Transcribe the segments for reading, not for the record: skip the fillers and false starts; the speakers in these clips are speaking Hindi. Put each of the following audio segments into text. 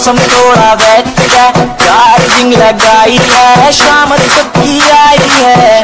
मौसम थोड़ा वेट है, चार्जिंग लगाई है, शाम सबकी आई है।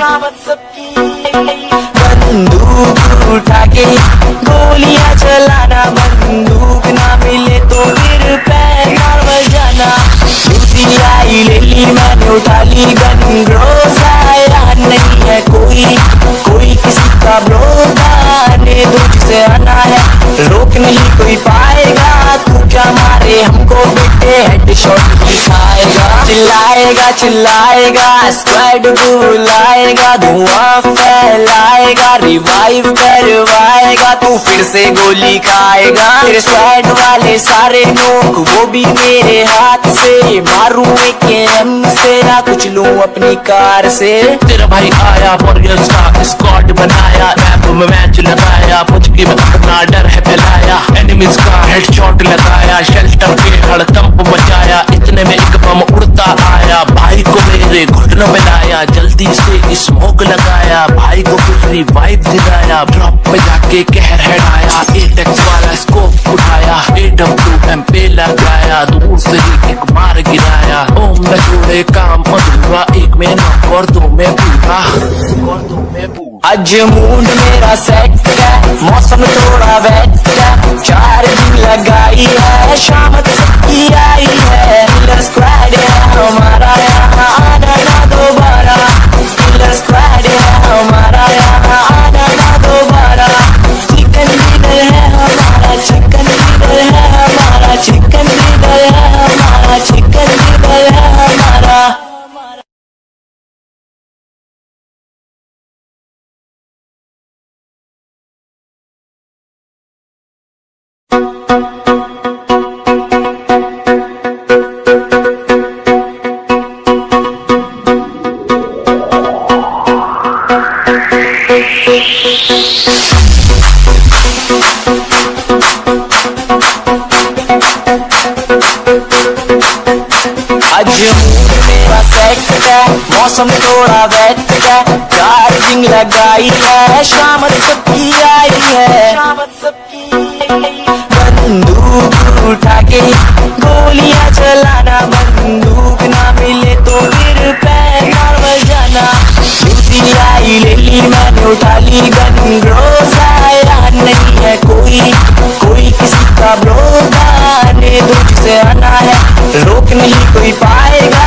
बंदूक उठा के गोलियां चलाना, बंदूक ना मिले तो फिर पैर बजाना। दूसरी आई ले ली मैंने, उठा ली गन, रोज आया नहीं है कोई किसी का ब्रोदाने दो जिसे आना है, रोक नहीं कोई पाएगा। तू क्या मारे हमको बेटे, हेडशॉट दिखाएगा। चिल्लाएगा स्क्वाड बुलाएगा, धुआं फैलाएगा, रिवाइव करवाएगा। तू फिर से गोली खाएगा, फिर स्क्वाड वाले सारे लोग वो भी मेरे हाथ से। मारूं एक एम से ना कुछ लूं अपनी कार से। तेरा भाई आया वॉरियर्स का स्क्वाड बनाया, रैप में मैच लगाया, मुझे में अपना डर है फैलाया। एनिमीज का हेडशॉट लगाया, शेल्टर पे हड़कंप मचाया। इतने में एक बम उड़ता आया, भाई को मेरे घुटनों में लाया। जल्दी से स्मोक लगाया, भाई को फिर रिवाइव दिलाया। ड्रॉप पे जाके कहर हेडाया, एटेक्स वाला स्कोप उठाया, AWM पे लगाया। दूर से ही एक मार गिराया, ओम न छोड़े काम अधूरा, एक में नॉक और दो में पूरा। आज मूड मेरा सेट है, मौसम थोड़ा वेट है, चार्जिंग लगाई है, शाम सबकी आई है। किलर स्क्वाड है हमारा, यहाँ आना ना दोबारा। किलर स्क्वाड है हमारा, यहाँ आना ना दोबारा। चिकन डिनर है हमारा, चिकन डिनर है हमारा, चिकन डिनर है हमारा, चिकन डिनर है हमारा। आज मूड मेरा सेट है, मौसम थोड़ा वेट है, चार्जिंग लगाई है, शाम सबकी आई है। बंदूक उठा के गोलियां चलाना, बंदूक ना मिले तो फिर पैर बजाना। दूसरी आई ले ली मैंने, उठा ली गन, रोज आया नहीं है कोई किसी का ब्रोदाने दो जिसे आना है, रोक नहीं कोई पाएगा।